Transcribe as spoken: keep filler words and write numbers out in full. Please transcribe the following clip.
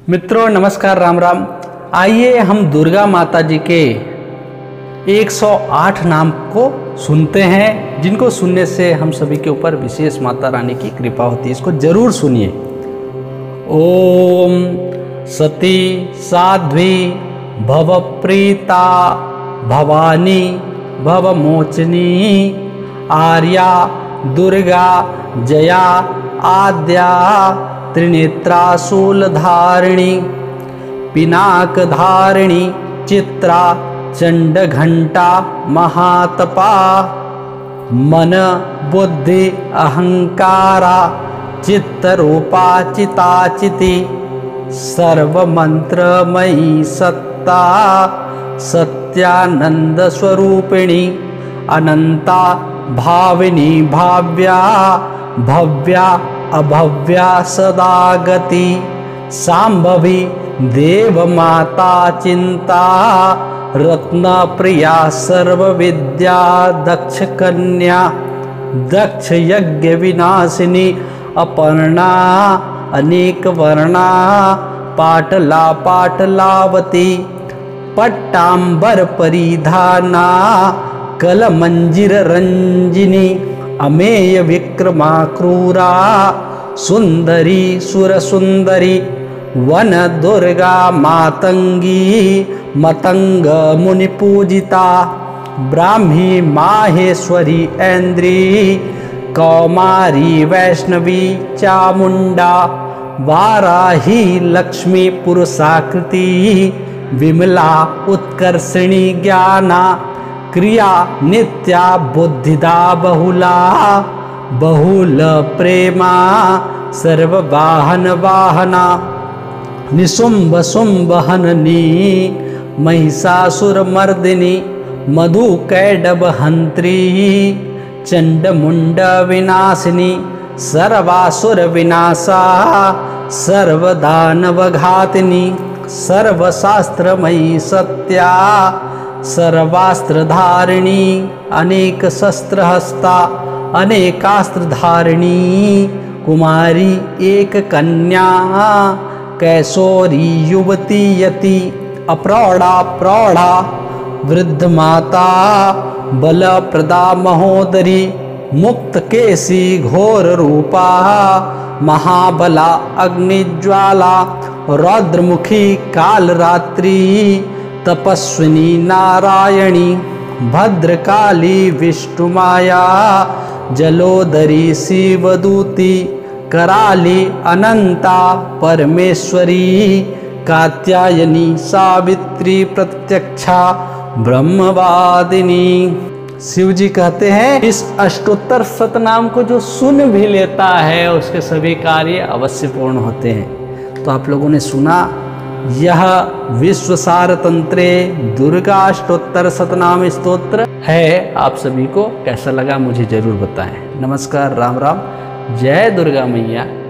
मित्रों नमस्कार, राम राम। आइए हम दुर्गा माता जी के एक सौ आठ नाम को सुनते हैं, जिनको सुनने से हम सभी के ऊपर विशेष माता रानी की कृपा होती है। इसको जरूर सुनिए। ओम सती साध्वी भवप्रीता भवानी भवमोचनी आर्या दुर्गा जया आद्या त्रिनेत्रा शूलधारिणी पिनाकधारिणी चित्रा चंडघंटा महातपा मन बुद्धि अहंकारा चित्तरूपा चिताचिति सर्वमंत्रमयी सत्ता सत्यानंद स्वरूपिणी अनंता भाविनी भाव्या भव्या अभव्या सदागति सांभवी देव माता चिंता रत्न प्रिया सर्व विद्या दक्ष कन्या दक्ष यज्ञ विनाशिनी अपर्णा अनेक वर्णा पाटला पाटलावती पट्टांबर परिधाना कलमंजिर रंजिनी अमेय विक्रमा क्रूरा सुंदरी सुर सुंदरी वन दुर्गा मातंगी मतंग मुनि पूजिता ब्राह्मी माहेश्वरी ऐन्द्री कौमारी वैष्णवी चामुंडा वाराही लक्ष्मी पुरुषाकृति विमला उत्कर्षिणी ज्ञाना क्रिया नित्या बुद्धिदा बहुला बहुल प्रेमा सर्ववाहन वाहना निशुंभ शुंभ हननी महिषासुर मर्दिनी मधु कैडब हंत्री चंड मुंड विनाशिनी सर्वासुर विनाशा सर्वदानव घातिनी सर्वशास्त्रमयी सत्या सर्वास्त्र धारिणी अनेक शस्त्र हस्ता अनेकास्त्र धारिणी कुमारी एक कन्या कैशोरी युवती यति अप्रौढ़ा प्रौढ़ा वृद्ध माता बल प्रदा महोदरी मुक्त केसी घोर रूपा महाबला अग्निज्वाला रौद्रमुखी कालरात्रि तपस्विनी नारायणी भद्रकाली विष्णुमाया जलोदरी शिवदूती कराली अनंता परमेश्वरी कात्यायनी सावित्री प्रत्यक्षा ब्रह्मवादिनी। शिव जी कहते हैं इस अष्टोत्तर शतनाम को जो सुन भी लेता है उसके सभी कार्य अवश्य पूर्ण होते हैं। तो आप लोगों ने सुना, यह विश्वसार तंत्रे दुर्गा अष्टोत्तर शतनाम स्तोत्र है। आप सभी को कैसा लगा मुझे जरूर बताएं। नमस्कार, राम राम, जय दुर्गा मैया।